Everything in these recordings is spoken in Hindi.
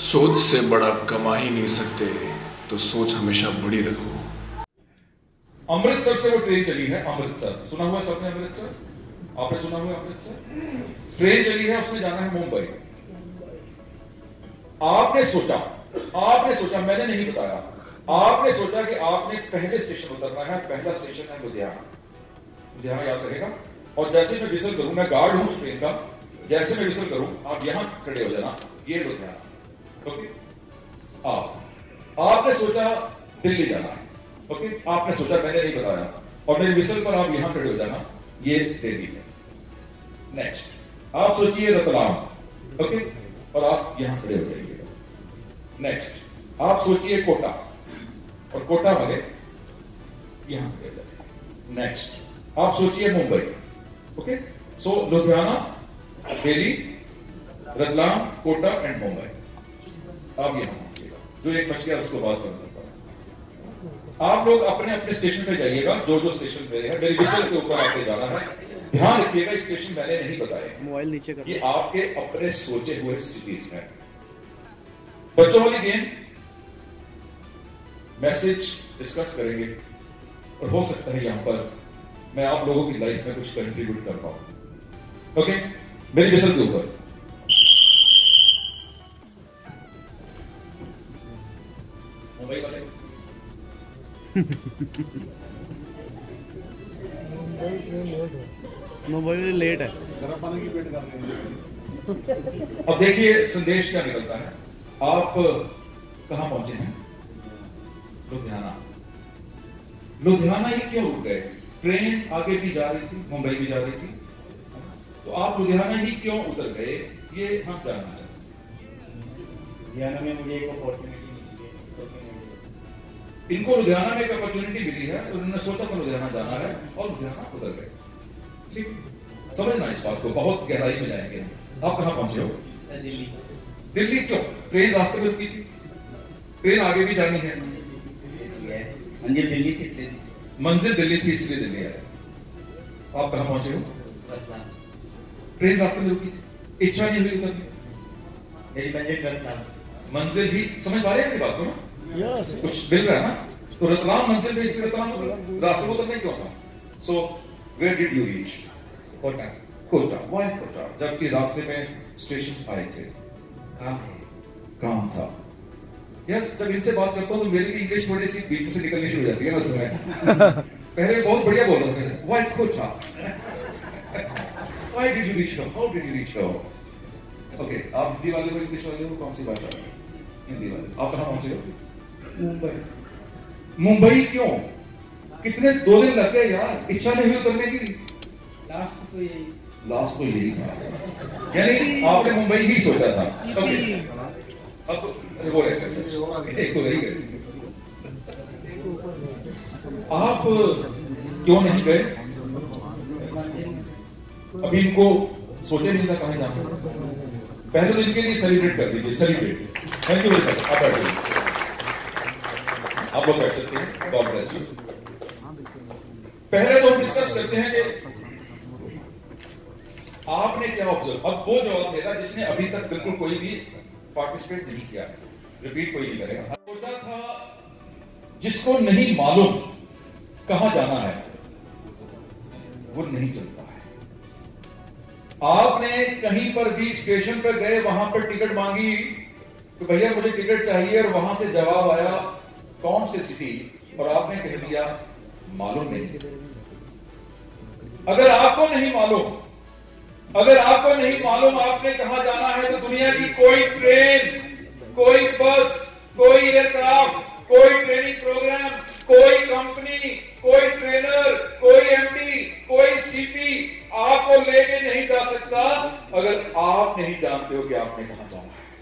सोच से बड़ा कमा ही नहीं सकते, तो सोच हमेशा बड़ी रखो। अमृतसर से वो ट्रेन चली है, अमृतसर सुना हुआ सबने? अमृतसर आपने सुना हुआ? अमृतसर ट्रेन चली है, उसने जाना है मुंबई। आपने सोचा, मैंने नहीं बताया, आपने सोचा कि आपने पहले स्टेशन उतरना है। पहला स्टेशन है लुधियाना। लुधियाना याद रहेगा। और जैसे मैं विसल करूं, मैं गार्ड हूं उस ट्रेन का, जैसे मैं विसल करूं आप यहां खड़े हो जाना, ये लुधियाना। ओके, आपने सोचा दिल्ली जाना है। ओके, आपने सोचा, मैंने नहीं बताया, और मेरे विसल पर आप यहां खड़े हो जाना, ये दिल्ली है। नेक्स्ट आप सोचिए रतलाम। ओके, और आप यहां खड़े हो जाइएगा। नेक्स्ट आप सोचिए कोटा, और कोटा वाले यहां खड़े हो जाइए। नेक्स्ट आप सोचिए Mumbai. Okay, so Ludhiana, Delhi, Ratlam, Kota and Mumbai. आप यहां पहुंचिएगा, जो एक बच गया उसको बात करना पड़ा। आप लोग अपने अपने स्टेशन पे जाइएगा, जो स्टेशन पे है। मेरे विसल के ऊपर आपको जाना है। ध्यान रखिएगा, स्टेशन मैंने नहीं बताए, मोबाइल नीचे कर, ये आपके अपने सोचे हुए सिटीज हैं। बच्चों वाली गेम, मैसेज डिस्कस करेंगे, और हो सकता है यहां पर मैं आप लोगों की लाइफ में कुछ कंट्रीब्यूट कर पाऊं। ओके, मेरी विसल के ऊपर मुंबई वाले मोबाइल लेट है। अब देखिए संदेश क्या निकलता है। आप कहां पहुंचे हैं? लुधियाना। लुधियाना ही क्यों रुक गए? ट्रेन आगे भी जा रही थी, मुंबई भी जा रही थी, तो आप लुधियाना ही क्यों उतर गए, ये हम जानना चाहते हैं। लुधियाना में मुझे एक अपॉर्चुनिटी मिली है। इनको लुधियाना में एक अपॉर्चुनिटी मिली है, तो उन्होंने सोचा था लुधियाना जाना है, और लुधियाना उतर गए। ठीक, समझना इस बात को, बहुत गहराई में जाएंगे। आप कहां पहुंचे हो? दिल्ली। दिल्ली क्यों? ट्रेन रास्ते में रुकी थी, ट्रेन आगे भी जानी है। मंजिल दिल्ली थी, मंजिल दिल्ली थी, इसलिए दिल्ली आए। आप कहां पहुंचे हो? ट्रेन रास्ते में रुकी थी, इच्छा नहीं हुई उतरने। मेरी मंजिल रतलाम। मंजिल भी समझ पा रहे हैं मेरी बात को ना? कुछ मिल रहा है ना? तो रतलाम मंजिल भी, इसलिए रतलाम रास्ते में उतरना क्यों था? So where did you reach? Kota. Kota, why Kota? जबकि रास्ते में स्टेशन आए थे, काम था। यार जब इनसे बात करता हूं तो मेरी भी इंग्लिश थोड़ी सी बीच से निकलनी शुरू हो जाती है ना समय। पहले बहुत बढ़िया बोल रहा था, why Kota, why did you reach home, how did you reach home? Okay, आप हिंदी वाले हो, इंग्लिश वाले हो, कौन सी भाषा? हिंदी वाले। आप कहां पहुंचे हो? मुंबई। मुंबई क्यों? कितने 2 दिन लग गए यार, इच्छा नहीं हुई उतरने की। लास्ट तो यही था, यानी आपने मुंबई ही सोचा था। ओके, अब वो एक तो रही गई। आप क्यों नहीं गए? अभी इनको सोचे नहीं था कहां जाना। पहले तो इनके लिए सेलिब्रेट कर दीजिए, celebrate. Thank you very much. आप बैठिए, आप लोग बैठ सकते हैं। God bless you. पहले तो हम डिस्कस करते हैं कि आपने क्या ऑब्जर्व। अब वो जवाब देगा जिसने अभी तक बिल्कुल कोई भी पार्टिसिपेट नहीं किया। रिपीट कोई नहीं करेगा। सोचा था जिसको नहीं मालूम कहां जाना है वो नहीं चलता है। आपने कहीं पर भी स्टेशन पर गए, वहां पर टिकट मांगी तो भैया मुझे टिकट चाहिए, और वहां से जवाब आया कौन से सिटी, और आपने कह दिया मालूम नहीं। अगर आपको नहीं मालूम, आपने कहां जाना है, तो दुनिया की कोई ट्रेन, कोई बस, कोई एयरक्राफ्ट, कोई ट्रेनिंग प्रोग्राम, कोई कंपनी, कोई ट्रेनर, कोई एमडी, कोई सीपी आपको लेके नहीं जा सकता अगर आप नहीं जानते हो कि आपने कहां जाना है।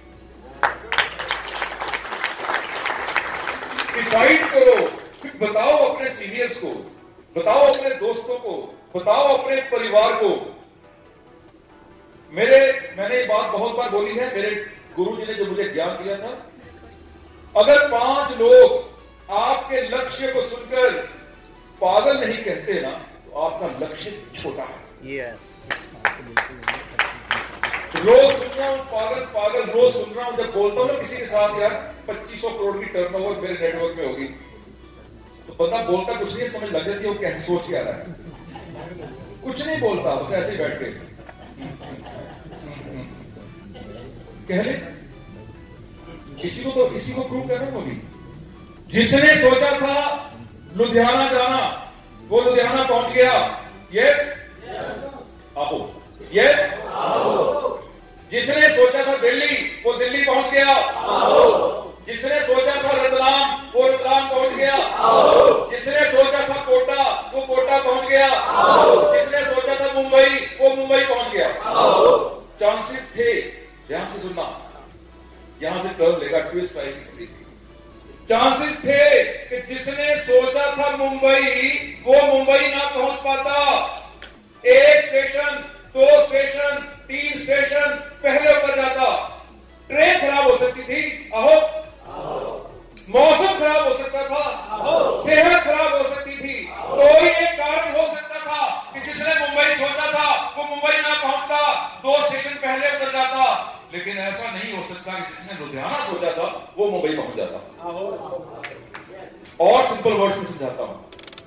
डिसाइड करो, फिर बताओ अपने सीनियर्स को, बताओ अपने दोस्तों को, बताओ अपने परिवार को। मैंने ये बात बहुत बार बोली है, मेरे गुरुजी ने जो मुझे ज्ञान दिया था, अगर 5 लोग आपके लक्ष्य को सुनकर पागल नहीं कहते ना, तो आपका लक्ष्य छोटा है। yes. रोज सुन रहा हूं, पागल पागल रोज सुन रहा हूं, जब बोलता हूं ना किसी के साथ यार 2500 करोड़ की टर्नओवर मेरे नेटवर्क में होगी, तो बंदा बोलता कुछ नहीं, समझ लग जाती है वो क्या सोच क्या रहा है, कुछ नहीं बोलता, बस ऐसे ही बैठ के कह ले। इसी को प्रूव कर रहा हूं अभी। जिसने सोचा था लुधियाना जाना वो लुधियाना पहुंच गया। यस आओ, यस जिसने सोचा था दिल्ली वो दिल्ली पहुंच गया। जिसने सोचा था रतलाम वो रतलाम पहुंच गया। जिसने सोचा था कोटा वो कोटा पहुंच गया। जिसने सोचा था मुंबई वो मुंबई पहुंच गया। चांसेस थे, ध्यान से सुनना, यहां से टर्न लेगा, ट्विस्ट आएगी थोड़ी सी। चांसेस थे कि जिसने सोचा था मुंबई वो मुंबई ना पहुंच पाता। एक स्टेशन, 2 स्टेशन, 3 स्टेशन पहले उतर जाता। ट्रेन खराब हो सकती थी, आहो, मौसम खराब हो सकता था, सेहत खराब हो सकती थी, कोई एक कारण हो सकता था कि जिसने मुंबई सोचा था वो मुंबई ना पहुंचता, 2 स्टेशन पहले उतर जाता। लेकिन ऐसा नहीं हो सकता कि जिसने लुधियाना सोचा था वो मुंबई पहुंच जाता। और सिंपल वर्ड में समझाता हूं।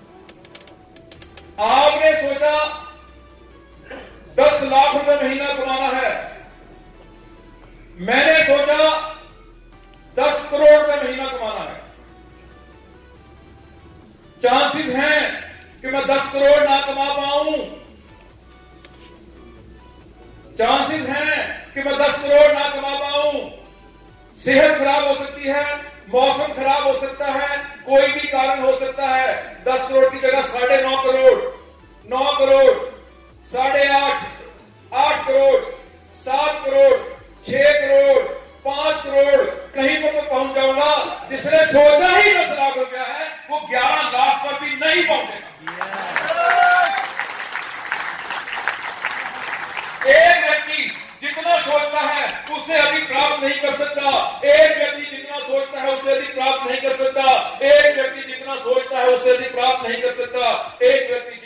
आपने सोचा 10 लाख रुपए महीना कमाना है, मैंने सोचा 10 करोड़ रुपए महीना कमाना है। चांसेस हैं कि मैं 10 करोड़ ना कमा पाऊं, चांसेस हैं कि मैं 10 करोड़ ना कमा पाऊं। सेहत खराब हो सकती है, मौसम खराब हो सकता है, कोई भी कारण हो सकता है। 10 करोड़ की जगह 9.5 करोड़, 9 करोड़, 8.5, 8 करोड़, 7 करोड़, 6 करोड़, 5 करोड़, कहीं पर तो पहुंच जाऊंगा। जिसने सोचा ही 10 लाख रुपया है वो 11 लाख पर भी नहीं पहुंचेगा। एक व्यक्ति जितना सोचता है उससे अधिक प्राप्त नहीं कर सकता। एक व्यक्ति जितना सोचता है उससे अधिक प्राप्त नहीं कर सकता। एक व्यक्ति जितना सोचता है उससे अधिक प्राप्त नहीं कर सकता। एक व्यक्ति